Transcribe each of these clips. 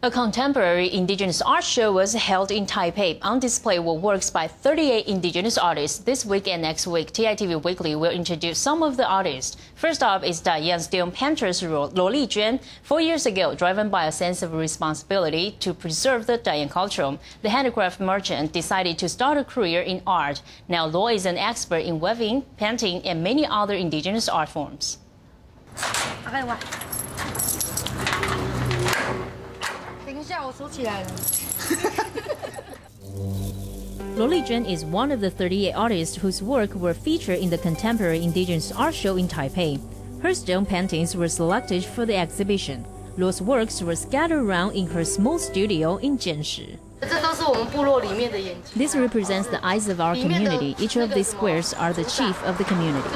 A contemporary indigenous art show was held in Taipei. On display were works by 38 indigenous artists. This week and next week, TITV Weekly will introduce some of the artists. First up is Dalian stone paintress Luo Li-juan. 4 years ago, driven by a sense of responsibility to preserve the Dalian culture, the handicraft merchant decided to start a career in art. Now Luo is an expert in weaving, painting, and many other indigenous art forms. Luo Li-juan is one of the 38 artists whose work were featured in the Contemporary Indigenous Art Show in Taipei. Her stone paintings were selected for the exhibition. Luo's works were scattered around in her small studio in Jianshi. This represents the eyes of our community. Each of these squares are the chief of the community.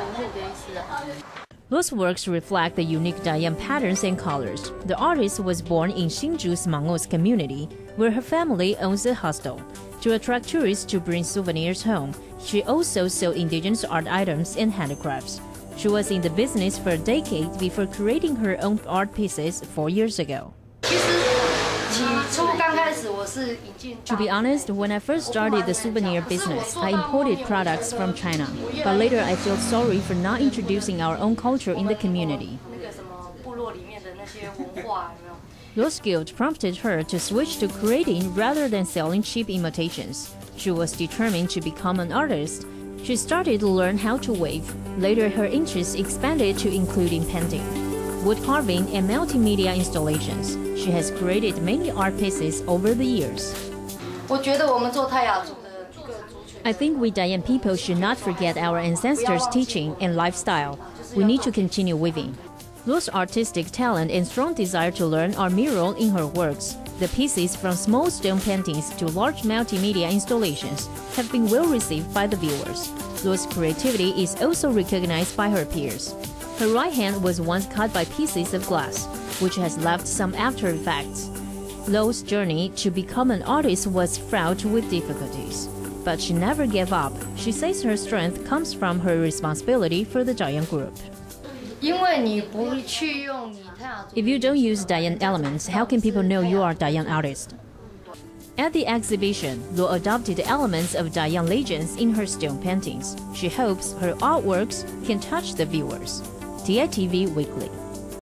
Luo's works reflect the unique Dalian patterns and colors. The artist was born in Hsinchu Smangus community, where her family owns a hostel. To attract tourists to bring souvenirs home, she also sold indigenous art items and handicrafts. She was in the business for a decade before creating her own art pieces 4 years ago. To be honest, when I first started the souvenir business, I imported products from China. But later I felt sorry for not introducing our own culture in the community. Luo's guilt prompted her to switch to creating rather than selling cheap imitations. She was determined to become an artist. She started to learn how to weave. Later, her interest expanded to including painting, wood carving, and multimedia installations. She has created many art pieces over the years. I think we Dalian people should not forget our ancestors' teaching and lifestyle. We need to continue weaving. Luo's artistic talent and strong desire to learn are mirrored in her works. The pieces, from small stone paintings to large multimedia installations, have been well received by the viewers. Luo's creativity is also recognized by her peers. Her right hand was once cut by pieces of glass, which has left some after effects. Luo's journey to become an artist was fraught with difficulties, but she never gave up. She says her strength comes from her responsibility for the Dalian group. If you don't use Dalian elements, how can people know you are a Dalian artist? At the exhibition, Luo adopted elements of Dalian legends in her stone paintings. She hopes her artworks can touch the viewers. TITV Weekly.